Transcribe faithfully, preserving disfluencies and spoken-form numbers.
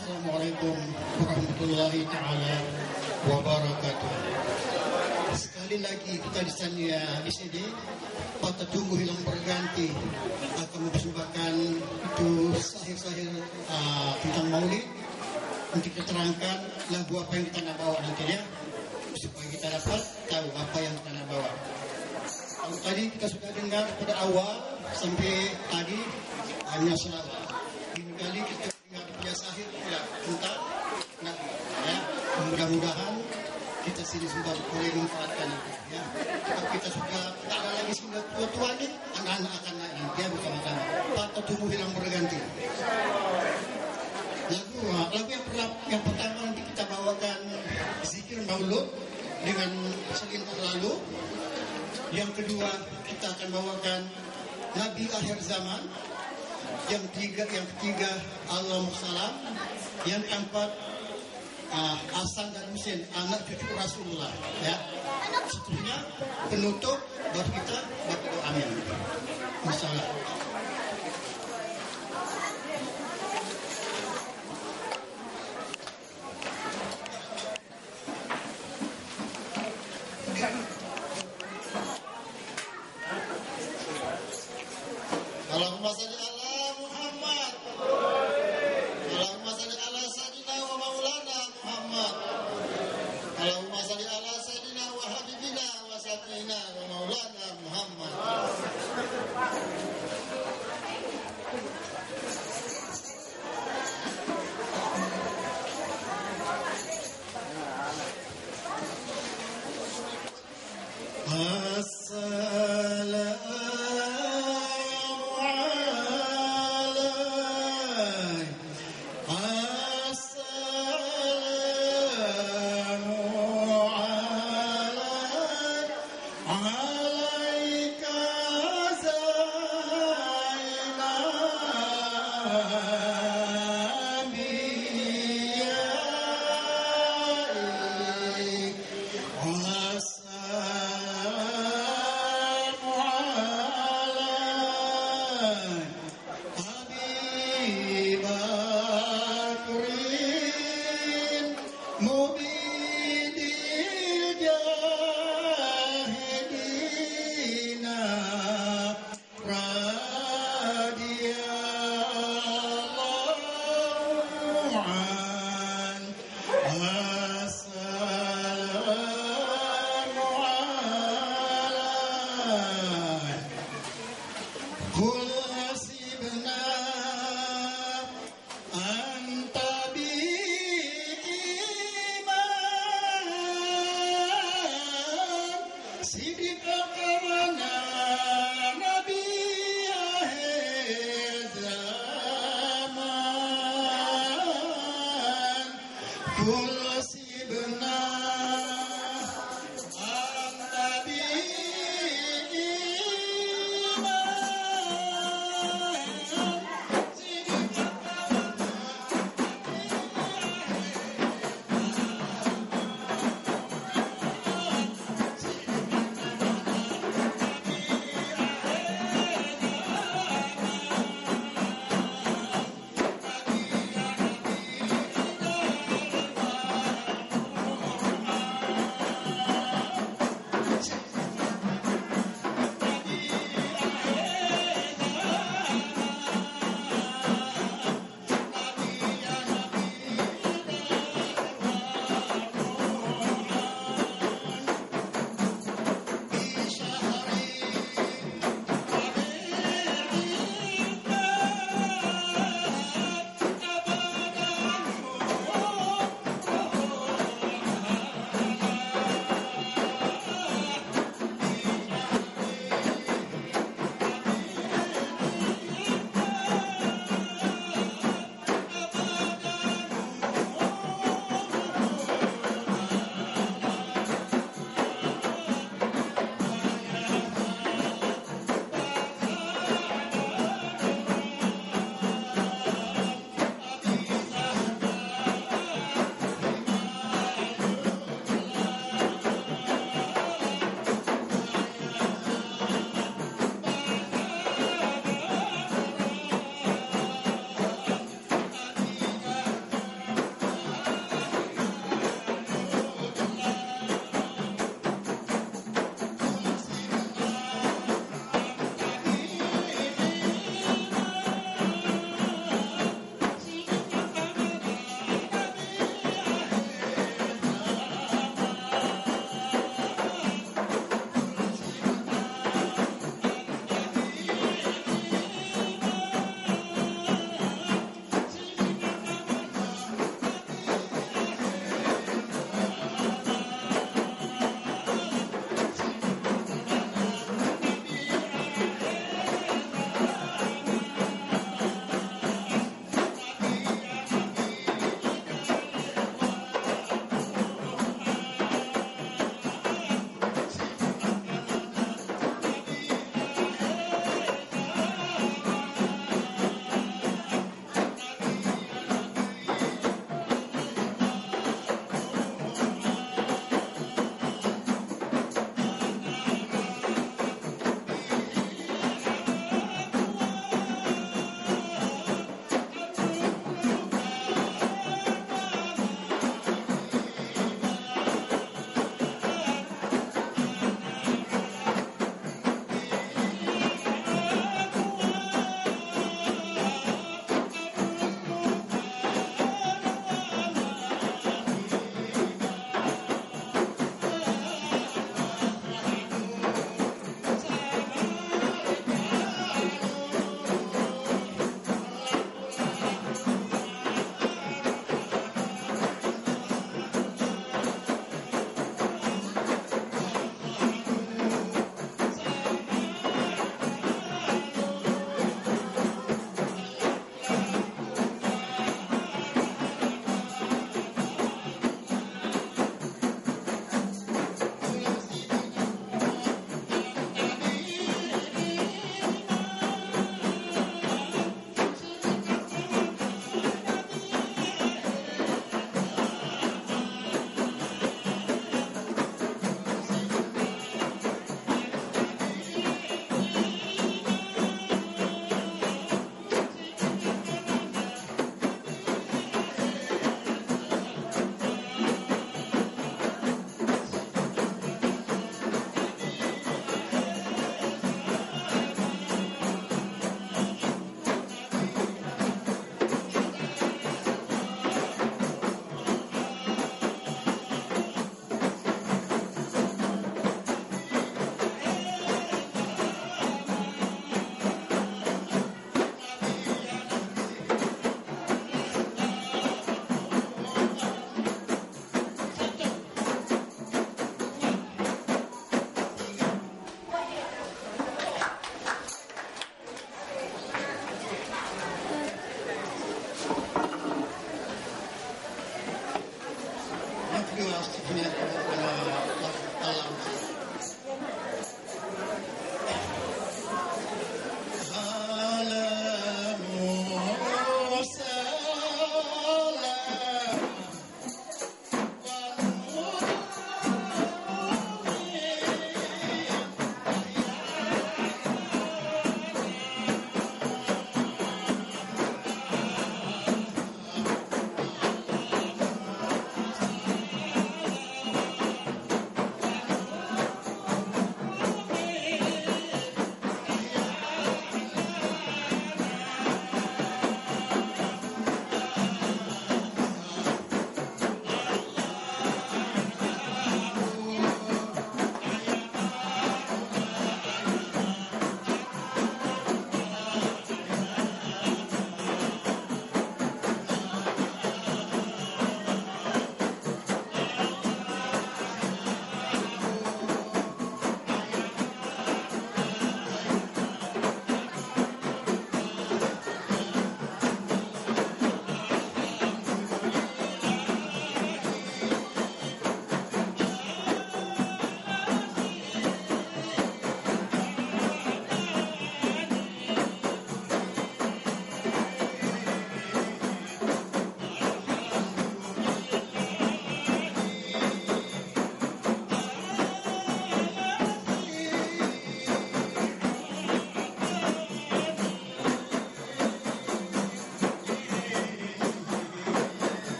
Assalamualaikum warahmatullahi taala wabarakatuh. Sekali lagi kita di sini ya di sini patah tunggu hilang berganti akan mempersembahkan itu sahir-sahir uh, tentang Maulid untuk kita terangkan lagu apa yang kita nak bawa nanti ya, supaya kita dapat tahu apa yang kita nak bawa. Kalau tadi kita sudah dengar pada awal sampai tadi hanya selawat. Ini kali kita dengar punya sahir ya tentang Nabi ya. Mudah-mudahan kita sini sudah boleh memanfaatkan itu ya. Kalau kita sudah tak ada lagi sudah tua-tua ini, anak-anak akan naik dia bersama-sama. Patah tumbuh hilang berganti. Lagu, lagu yang, yang pertama nanti kita bawakan zikir maulud dengan selintas lalu. Yang kedua kita akan bawakan Nabi akhir zaman. Yang tiga, yang ketiga Allahumma salam. Yang keempat uh, Hasan dan Husain, anak cucu Rasulullah. Ya. Seterusnya penutup baru kita berdoa amin. Masalah. Allahumma salli ala Muhammad. Allahumma salli ala Sayyidina wa Maulana Muhammad. Allahumma salli ala Sayyidina wa Habibina wa Sayyidina wa Maulana Muhammad. Assalamu Full